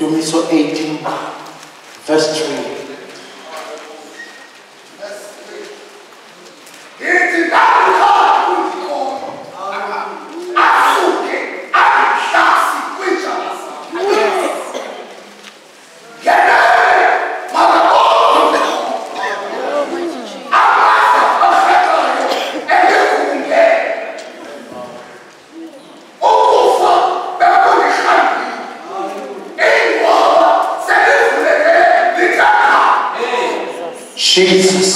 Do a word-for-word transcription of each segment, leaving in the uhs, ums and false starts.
Dumiso eighteen, verse three. Jesus.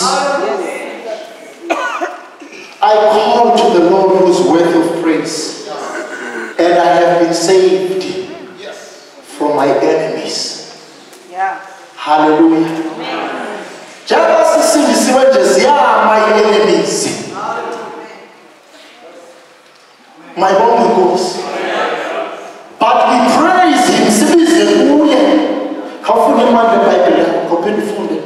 I call to the Lord who is worthy of praise, and I have been saved from my enemies. Yeah. Hallelujah. Just my enemies. My body goes. But we praise him. How can you man the Bible? Compare the phone.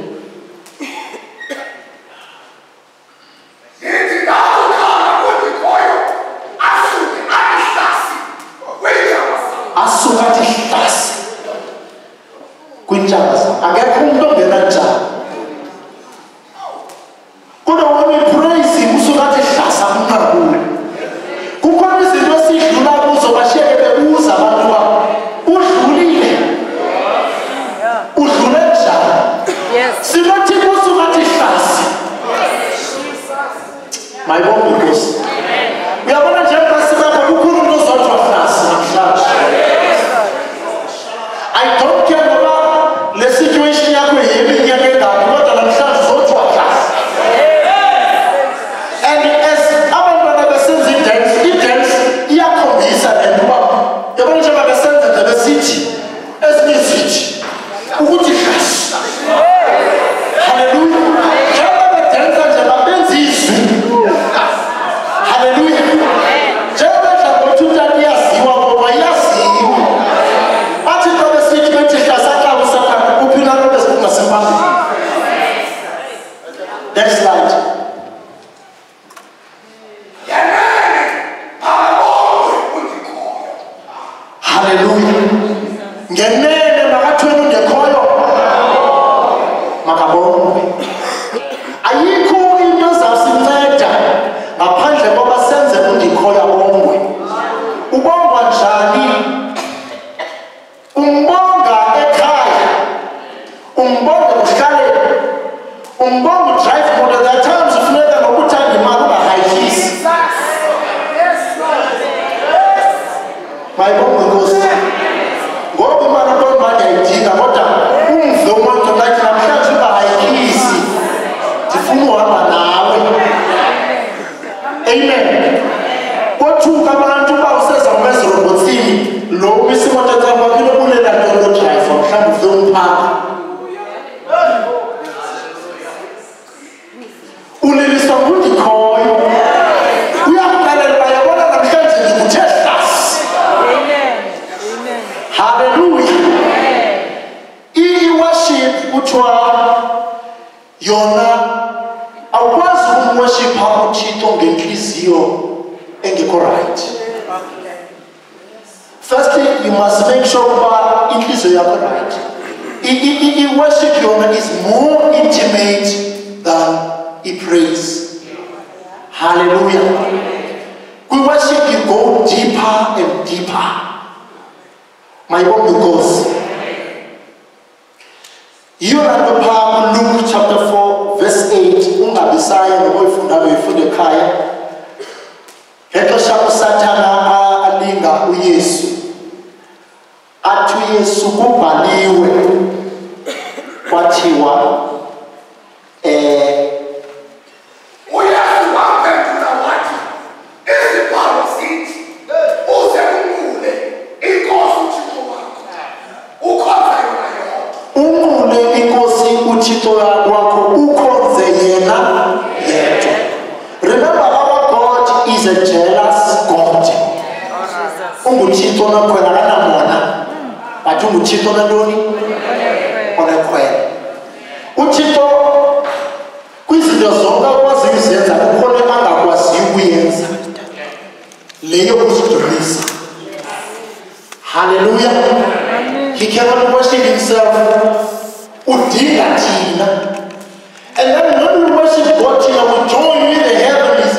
My body goes. We are going to jump past the who couldn't know such a class. I don't care about the situation you're going to get that what I'm so to a class. And as our brother sends it dance, it dance, you are convinced and what you're going to jump at the center of the city. As me city. Who would you class? Hallelujah. Next slide. Hallelujah. Ngenene makatwenu ngekoyo. Makabongo. Ayikho into ezasinceda ngaphandle koba senze undikhoya bongwe. Ubongwa njani? Umbonga ekhaya. Umbonga uhlale. Umbonga drive model at times of never nokuthanda imali uba hayisi. My bongo goes. Ngoba imali uba ngiyayidinga kodwa umve umuntu ngathi namhlanje uba hayisi. Ndifuna uhamba nawe. Amen. Kothuka abantu uba useza ngomezrobotsini lo umisimonto tsakho akilo kulela nto drive mhlawumbe ufike umphaka. Uliliswa ngundikhoyo. Uyamkalela bayabona namhlanje ngikuthe hlasi. Amen. Amen. Hallelujah. I-worship kuthiwa yona awukwazi ukumworshipha uThixo ngenhliziyo engekho right. Firstly, you must make sure uba inhliziyo yakho right. I-worship yona is more intimate than He prays. Hallelujah. We worship you go deeper and deeper. My God goes. You are the power. Luke chapter four, verse eight. Ungabisaya ngoyifunda beyifunde ekhaya. Ngexesha uSathana alinga uYesu. Athi uYesu kubhaliwe kwathiwa eh remember our God is a jealous God. Unguthixo nakhwela kanamona but unguthixo nantoni onekhwela. uThixo kwizinto zonke akwazi uzenza kukhona angakwazi ukuyenza leyo kuzidumisa. Hallelujah. Amen. He cannot worship himself. Udinga tina. And then when we worship God, we join with the heavens.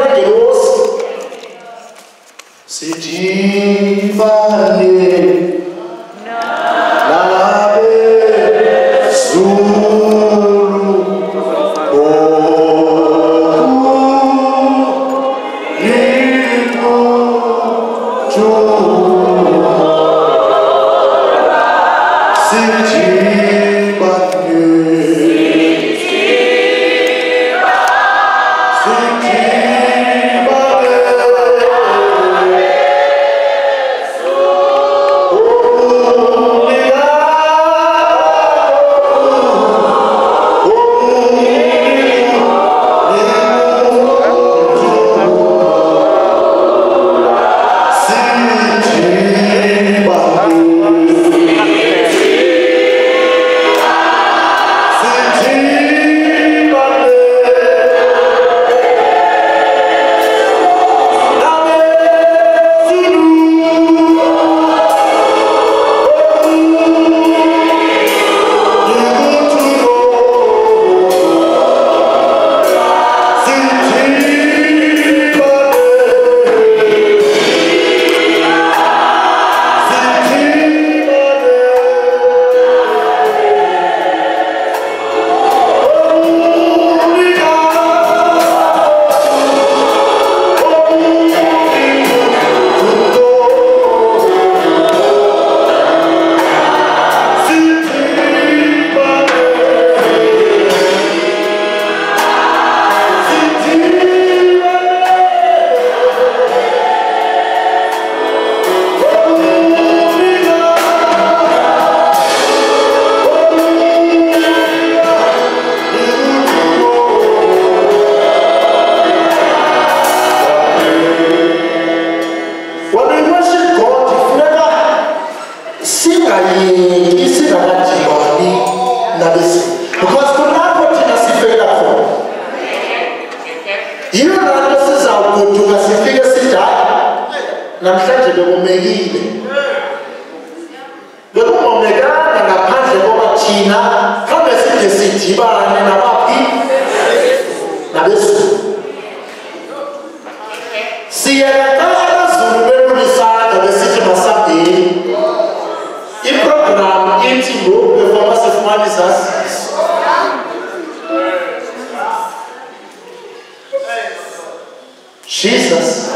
Jesus.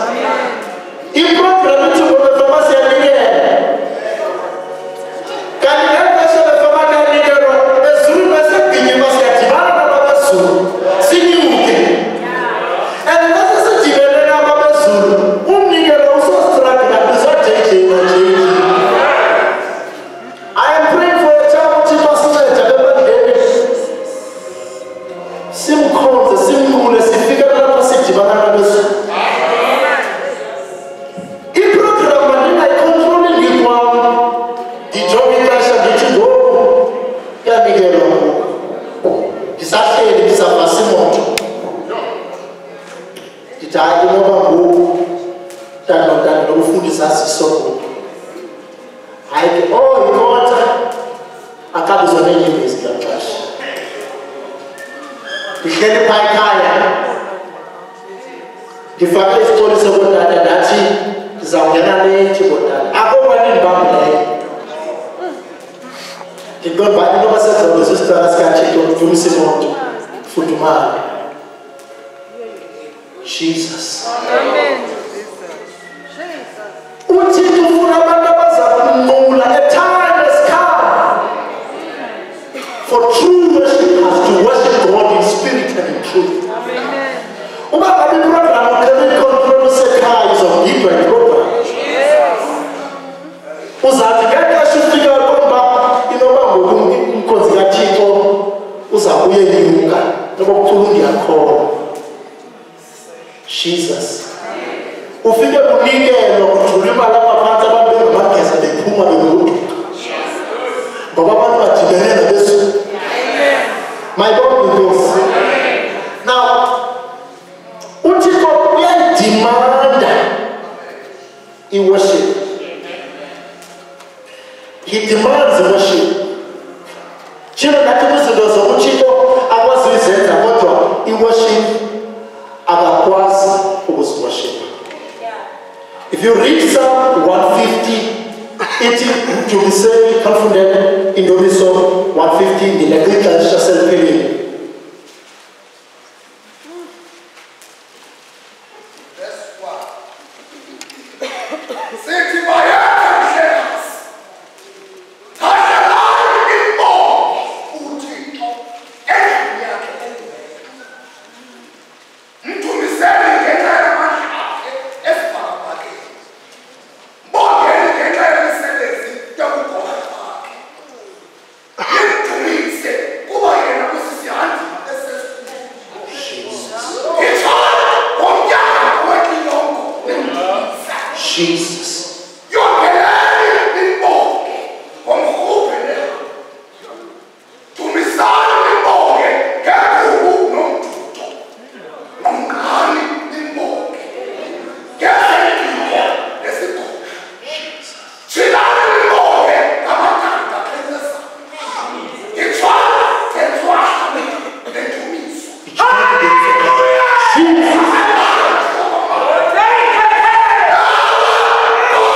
In program to the pharmacy again. Can you help us with the pharmacy again? The Zulu must be given us a Tivana about the Zulu. See you. And that is a Tivana about the Zulu. Whom nigger also struck at the Zotake. I am praying for a child to must let a Sim calls the sim rule as if figure out a city banana. So I oh you know what I can't do any business in church. We get the kaya. The family is told us about that that is our general to what that. I go one in Bangladesh. The God by the number sets of the sister has got to do Simon for tomorrow. Jesus. Amen. A time has come for true worshipers to worship God in spirit and in truth. Jesus. Ufike kunikelo kuthulima lapha phansi abantu bengakeza bephuma bebuka. Ngoba abantu badibene nabesu. My God knows. Now, uThixo uyadimanda I worship. He demands worship. Children that people say zokuchiko akwazizenza kodwa i-worship akakwazi ukuworship. If you read Psalm one fifty, ithi ujuliseni khafundele indomiso one fifty ngilexesha seliphelile. Hallelujah!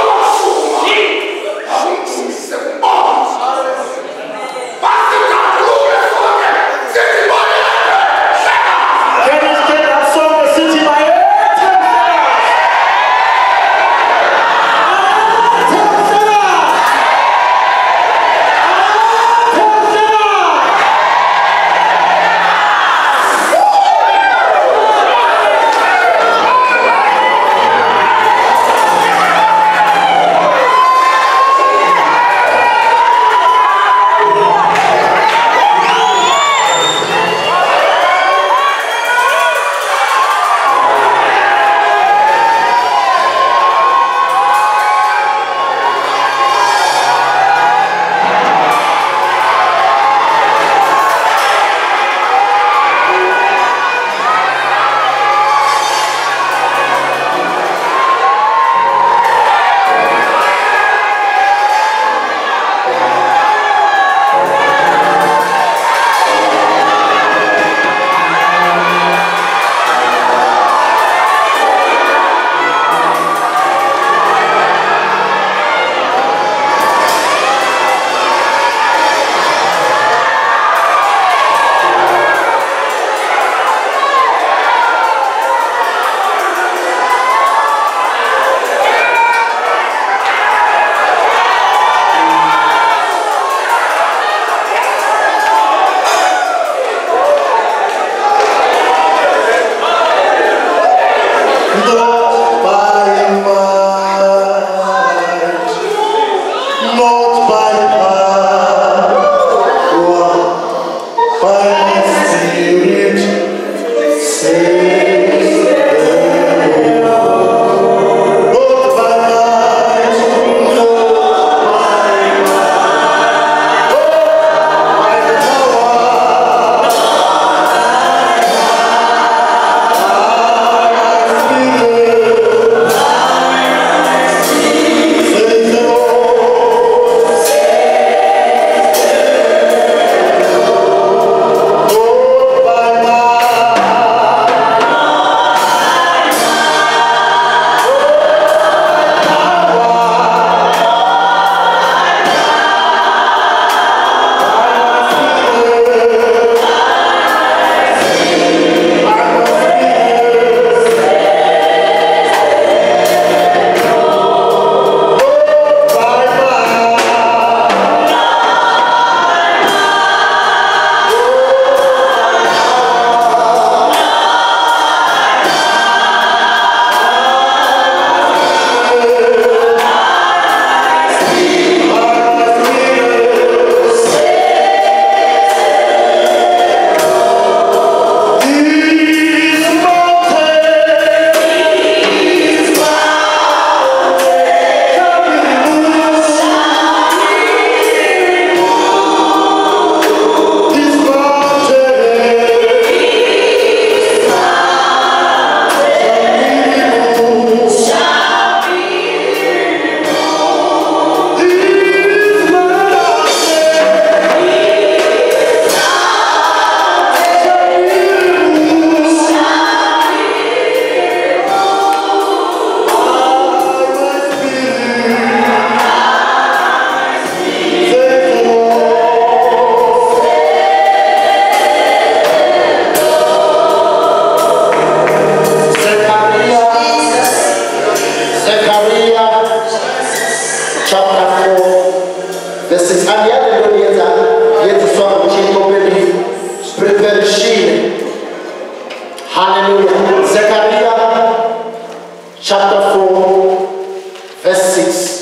Zechariah chapter four, verse six. And the other day, yes, the song which is opening, preparation. Hallelujah. Zechariah chapter four, verse six.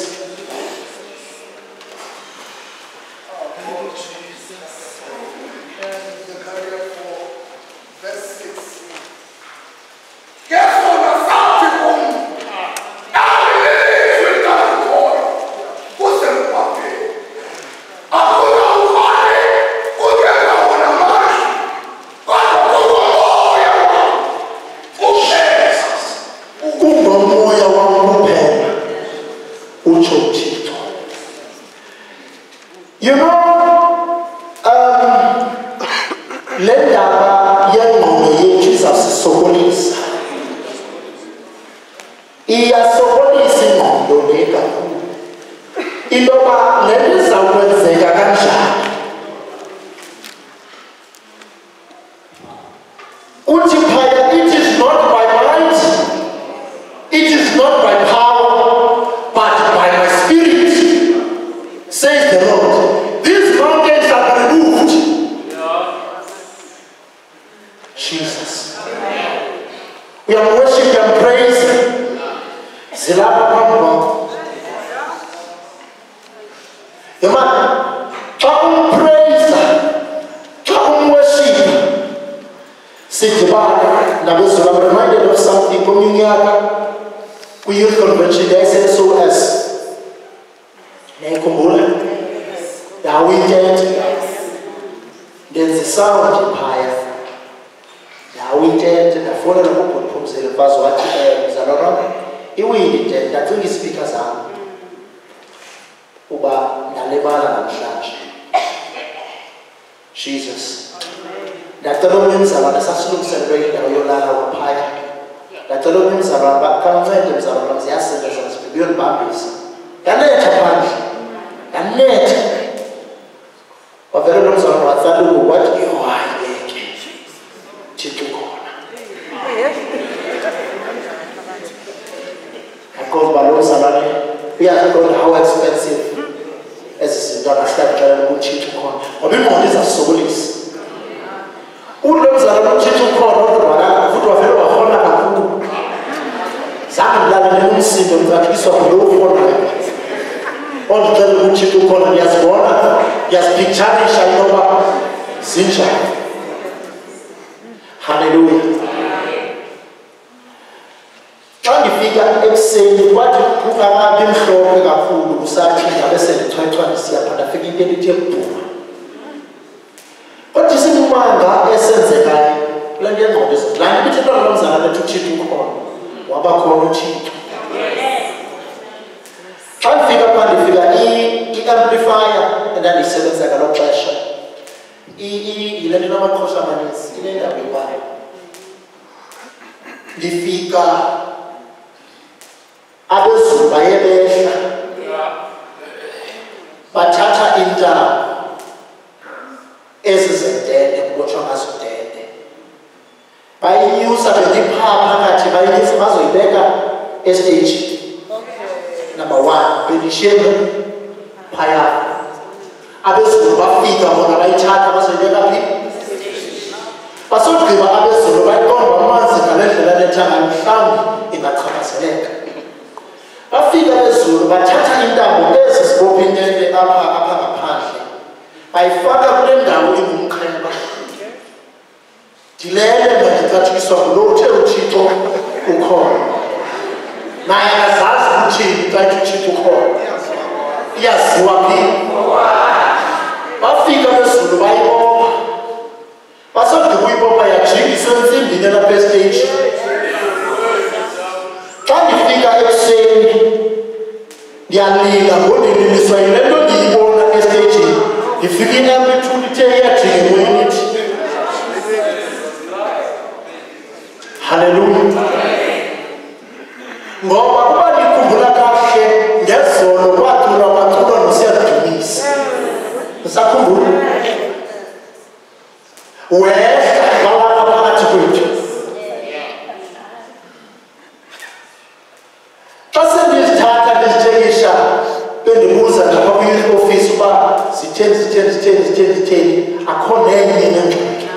You know, um, lendaba yengqondo yethu izasisokolisa. Iyasokolisa ingqondo le kakhulu. Intoba le nto izawukwenzeka kanjani. Uthi phaya, it is not by might, it is not by power, but by my spirit, says the Lord. These mountains are removed. Yeah. Jesus. Amen. We are worshiping and praising. Zilapa Pambo. The man, come praise, come worship. Sit back. Now, I'm reminded of something. We youth convention, they said so as. Now we did. There's a sound in higher. Now we did. The phone and open pumps in the first watch. You win it. That's when you speak as a Uba Nalebana and Church. Jesus. That the Romans are on a Sassoon celebrating the Yola or Pie. That the Romans are on back convents are on the assets as beyond babies. And then Japan. And net of the rooms on Rathalu, what you are making. Chitukona. I call Balo Salane. We are told how expensive as the understand Chitukona. Or be more, these are souls. Who knows that I'm Chitukona, or foot of a Hona? Some Latin symptoms that is of low for all the which you call it as born, yes, picture Shayoba, Sincha. Hallelujah. Trying to figure out saying what you have been showing a food, who said, I said, try to see a panafic in the what is in Manga, essence, a guy, plenty of notice, like a bit of ones are to cheat you corn, Wabako cheat. I figure upon the figure E, E amplifier, and then the seventh like a low pressure. E, E, you let me know what caution is. You let me know the figure. Others by a bear. But Tata in town is a dead, what was dead. By use of a deep power, by this muzzle, beggar, S H. Number one, Benishim, Paya. Others will not feed on the right chart, was a better people. But so give others to the right one month and let the time found in that conversation. A figure is good, but Tata in down, this is open the upper upper party. I father them down in Mukamba. Delay them that you saw no tell Chito who call. Naya Sas Muchi, try to cheat to call. Yes, you are me. What figure is the Bible? What's up the Bible by a tree? Something in the best stage. Can you figure it saying the Alina, what did you say? Let me be born at the stage. If you didn't have to tell you, you win it. Hallelujah. Ngoba kuba nikhumbula kahle ngezono kwathula kwathula nosiyadumisa. Usakhumbula? Wehla bala phakathi kwethu. Xa sendizithatha zitheni zitheni zitheni zitheni zitheni akho nenye nengxaki.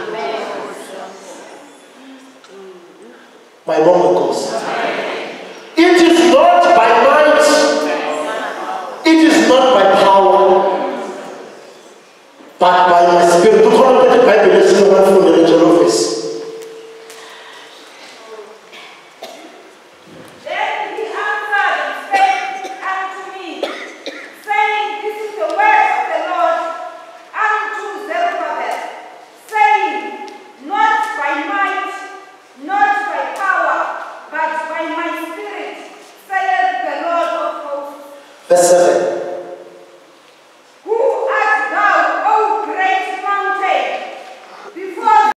Mayibonge Nkosi. It is not by might, it is not by power, but by my spirit. Ukhona ukuthi iBhayibheli esingafundele nje lo verse. Verse seven.